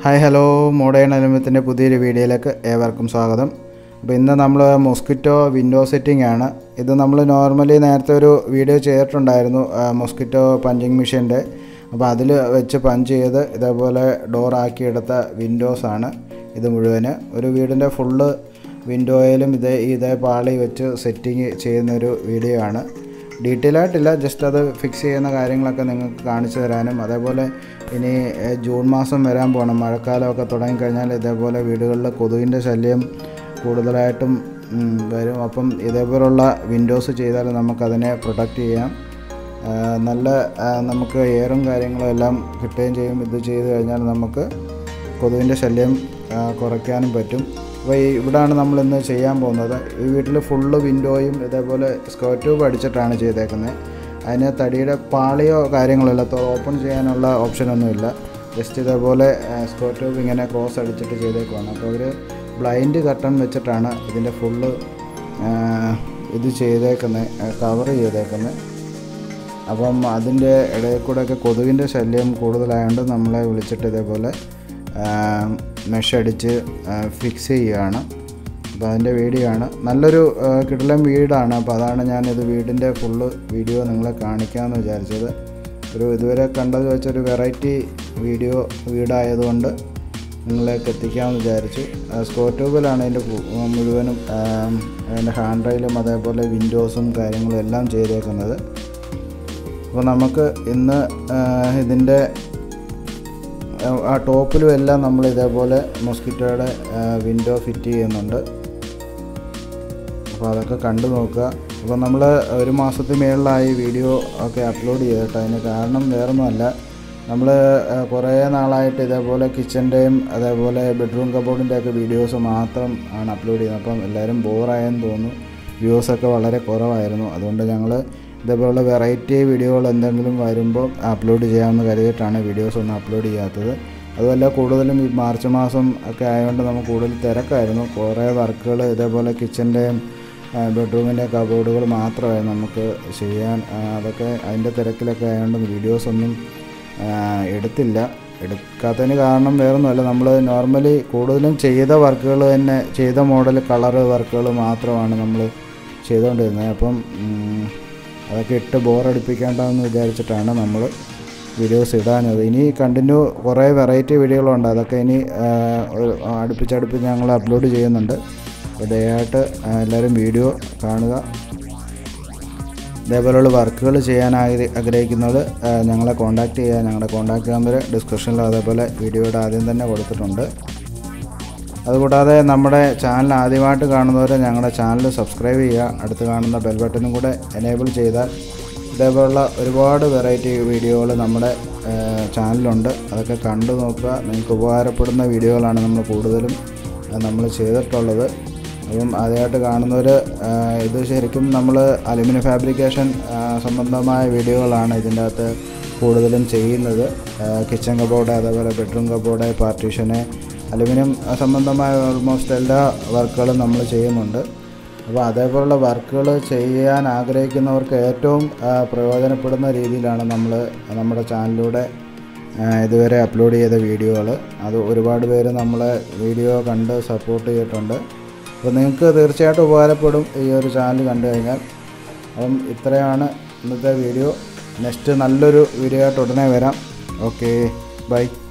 Hi hello modern അലുമിനിയത്തിൻ്റെ പുതിയൊരു വീഡിയോയിലേക്ക് ഏവർക്കും സ്വാഗതം. അപ്പോൾ ഇന്ന് നമ്മൾ മോസ്കിറ്റോ വിൻഡോ സെറ്റിംഗ് ആണ്. ഇത് നമ്മൾ നോർമലി നേരത്തെ ഒരു വീഡിയോ ചെയ്തിട്ടുണ്ടായിരുന്നു മോസ്കിറ്റോ പഞ്ചിങ് മെഷീൻ്റെ. അപ്പോൾ അതിൽ വെച്ച് പഞ്ച് ചെയ്ത് ഇതേപോലെ ഡോറാക്കിയെടുത്ത വിൻഡോസാണ് ഇത് മുഴുവന്. ഒരു വീടിൻ്റെ ഫുള്ള് വിൻഡോയിലും ഇതേ പാളി വെച്ച് സെറ്റിങ് ചെയ്യുന്നൊരു വീഡിയോ ആണ്. ഡീറ്റെയിൽ ആയിട്ടില്ല, ജസ്റ്റ് അത് ഫിക്സ് ചെയ്യുന്ന കാര്യങ്ങളൊക്കെ നിങ്ങൾക്ക് കാണിച്ചു തരാനും, അതേപോലെ ഇനി ജൂൺ മാസം വരാൻ പോകണം, മഴക്കാലമൊക്കെ തുടങ്ങിക്കഴിഞ്ഞാൽ ഇതേപോലെ വീടുകളിൽ കൊതുകിൻ്റെ ശല്യം കൂടുതലായിട്ടും വരും. അപ്പം ഇതേപോലുള്ള വിൻഡോസ് ചെയ്താൽ നമുക്കതിനെ പ്രൊട്ടക്റ്റ് ചെയ്യാം. നല്ല നമുക്ക് എയറും കാര്യങ്ങളും എല്ലാം കിട്ടുകയും ചെയ്യും. ഇത് ചെയ്ത് കഴിഞ്ഞാൽ നമുക്ക് കൊതുകിൻ്റെ ശല്യം കുറയ്ക്കാനും പറ്റും. അപ്പോൾ ഇവിടാണ് നമ്മളിന്ന് ചെയ്യാൻ പോകുന്നത്. ഈ വീട്ടിൽ ഫുള്ള് വിൻഡോയും ഇതേപോലെ സ്ക്വയർ ട്യൂബ് അടിച്ചിട്ടാണ് ചെയ്തേക്കുന്നത്. അതിന് തടിയുടെ പാളിയോ കാര്യങ്ങളല്ല, ഓപ്പൺ ചെയ്യാനുള്ള ഓപ്ഷനൊന്നുമില്ല. ജസ്റ്റ് ഇതേപോലെ സ്ക്വയർ ട്യൂബ് ഇങ്ങനെ ക്രോസ് അടിച്ചിട്ട് ചെയ്തേക്കുവാണ്. അപ്പോൾ അവർ ബ്ലൈൻഡ് കർട്ടൺ വെച്ചിട്ടാണ് ഇതിൻ്റെ ഫുള്ള് ഇത് ചെയ്തേക്കുന്നത്, കവർ ചെയ്തേക്കുന്നത്. അപ്പം അതിൻ്റെ ഇടയിൽ കൂടെയൊക്കെ കൊതുകിൻ്റെ ശല്യം കൂടുതലായതുകൊണ്ട് നമ്മളെ വിളിച്ചിട്ട് ഇതേപോലെ മെഷ് അടിച്ച് ഫിക്സ് ചെയ്യുകയാണ്. അപ്പോൾ അതിൻ്റെ വീഡിയോ ആണ്. നല്ലൊരു കിടിലൻ വീടാണ്. അപ്പോൾ അതാണ് ഞാനിത് വീടിൻ്റെ ഫുള്ള് വീഡിയോ നിങ്ങളെ കാണിക്കാമെന്ന് വിചാരിച്ചത്. ഇതുവരെ കണ്ടത് വെച്ചൊരു വെറൈറ്റി വീടായതുകൊണ്ട് നിങ്ങളിലേക്ക് എത്തിക്കാമെന്ന് വിചാരിച്ചു. സ്ക്വയർ ട്യൂബിലാണ് അതിൻ്റെ മുഴുവനും അതിൻ്റെ ഹാൻഡ് റെയിലും അതേപോലെ വിൻഡോസും കാര്യങ്ങളും എല്ലാം ചെയ്തേക്കുന്നത്. അപ്പോൾ നമുക്ക് ഇന്ന് ഇതിൻ്റെ ആ ടോപ്പിലും എല്ലാം നമ്മൾ ഇതേപോലെ മോസ്കിറ്റോയുടെ വിൻഡോ ഫിറ്റ് ചെയ്യുന്നുണ്ട്. അപ്പോൾ അതൊക്കെ കണ്ടു നോക്കുക. അപ്പോൾ നമ്മൾ ഒരു മാസത്തിന് മേളിലായി വീഡിയോ ഒക്കെ അപ്ലോഡ് ചെയ്തിട്ട്. അതിന് കാരണം വേറൊന്നുമല്ല, നമ്മൾ കുറേ നാളായിട്ട് ഇതേപോലെ കിച്ചൻ്റെയും അതേപോലെ ബെഡ്റൂം കബോർഡിൻ്റെയൊക്കെ വീഡിയോസ് മാത്രം ആണ് അപ്ലോഡ് ചെയ്യുന്നത്. അപ്പം എല്ലാവരും ബോറായെന്ന് തോന്നുന്നു, വ്യൂസൊക്കെ വളരെ കുറവായിരുന്നു. അതുകൊണ്ട് ഞങ്ങൾ ഇതേപോലുള്ള വെറൈറ്റി വീഡിയോകൾ എന്തെങ്കിലും വരുമ്പോൾ അപ്ലോഡ് ചെയ്യാമെന്ന് കരുതിയിട്ടാണ് വീഡിയോസ് ഒന്നും അപ്ലോഡ് ചെയ്യാത്തത്. അതുമല്ല, കൂടുതലും ഈ മാർച്ച് മാസം ഒക്കെ ആയതുകൊണ്ട് നമുക്ക് കൂടുതൽ തിരക്കായിരുന്നു. കുറേ വർക്കുകൾ ഇതേപോലെ കിച്ചൻ്റെയും ബെഡ്റൂമിൻ്റെ കബോർഡുകൾ മാത്രമായിരുന്നു നമുക്ക് ചെയ്യാൻ. അതൊക്കെ അതിൻ്റെ തിരക്കിലൊക്കെ ആയതുകൊണ്ട് വീഡിയോസൊന്നും എടുക്കാത്തതിന് കാരണം വേറൊന്നുമല്ല, നമ്മൾ നോർമലി കൂടുതലും ചെയ്ത വർക്കുകൾ തന്നെ, ചെയ്ത മോഡൽ കളറ് വർക്കുകൾ മാത്രമാണ് നമ്മൾ ചെയ്തുകൊണ്ടിരുന്നത്. അപ്പം അതൊക്കെ ഇട്ട് ബോറടിപ്പിക്കേണ്ടെന്ന് വിചാരിച്ചിട്ടാണ് നമ്മൾ വീഡിയോസ് ഇടാഞ്ഞത്. ഇനി കണ്ടിന്യൂ കുറേ വെറൈറ്റി വീഡിയോകളുണ്ട്. അതൊക്കെ ഇനി അടുപ്പിച്ചടുപ്പിച്ച് ഞങ്ങൾ അപ്ലോഡ് ചെയ്യുന്നുണ്ട്. അപ്പോൾ ദയവായിട്ട് എല്ലാവരും വീഡിയോ കാണുക. ഇതേപോലെയുള്ള വർക്കുകൾ ചെയ്യാൻ ആഗ്രഹിക്കുന്നത് ഞങ്ങളെ കോൺടാക്റ്റ് ചെയ്യുക. ഞങ്ങളുടെ കോൺടാക്റ്റ് നമ്പർ ഡിസ്ക്രിപ്ഷനിലും അതേപോലെ വീഡിയോയുടെ ആദ്യം തന്നെ കൊടുത്തിട്ടുണ്ട്. അതുകൂടാതെ നമ്മുടെ ചാനൽ ആദ്യമായിട്ട് കാണുന്നവർ ഞങ്ങളുടെ ചാനൽ സബ്സ്ക്രൈബ് ചെയ്യുക. അടുത്ത് കാണുന്ന ബെൽ ബട്ടനും കൂടെ എനേബിൾ ചെയ്താൽ ഇതേപോലുള്ള ഒരുപാട് വെറൈറ്റി വീഡിയോകൾ നമ്മുടെ ചാനലിലുണ്ട്. അതൊക്കെ കണ്ടു നോക്കുക. നിങ്ങൾക്ക് ഉപകാരപ്പെടുന്ന വീഡിയോകളാണ് നമ്മൾ കൂടുതലും ചെയ്തിട്ടുള്ളത്. അപ്പം ആദ്യമായിട്ട് കാണുന്നവർ ഇത് ശരിക്കും നമ്മൾ അലുമിനിയം ഫാബ്രിക്കേഷൻ സംബന്ധമായ വീഡിയോകളാണ് ഇതിൻ്റെ അകത്ത് കൂടുതലും ചെയ്യുന്നത്. കിച്ചൺ കബോർഡ്, അതേപോലെ ബെഡ്റൂം കബോർഡ്, പാർട്ടീഷന്, അലുമിനിയം സംബന്ധമായ ഓൾമോസ്റ്റ് എല്ലാ വർക്കുകളും നമ്മൾ ചെയ്യുന്നുണ്ട്. അപ്പോൾ അതേപോലുള്ള വർക്കുകൾ ചെയ്യാൻ ആഗ്രഹിക്കുന്നവർക്ക് ഏറ്റവും പ്രയോജനപ്പെടുന്ന രീതിയിലാണ് നമ്മൾ നമ്മുടെ ചാനലിലൂടെ ഇതുവരെ അപ്ലോഡ് ചെയ്ത വീഡിയോകൾ. അത് ഒരുപാട് പേര് നമ്മളെ വീഡിയോ കണ്ട് സപ്പോർട്ട് ചെയ്തിട്ടുണ്ട്. അപ്പോൾ നിങ്ങൾക്ക് തീർച്ചയായിട്ടും ഉപകാരപ്പെടും ഈ ഒരു ചാനൽ കണ്ടു കഴിഞ്ഞാൽ. അപ്പം ഇത്രയാണ് ഇന്നത്തെ വീഡിയോ. നെക്സ്റ്റ് നല്ലൊരു വീഡിയോ ആയിട്ട് ഉടനെ വരാം. Okay, by.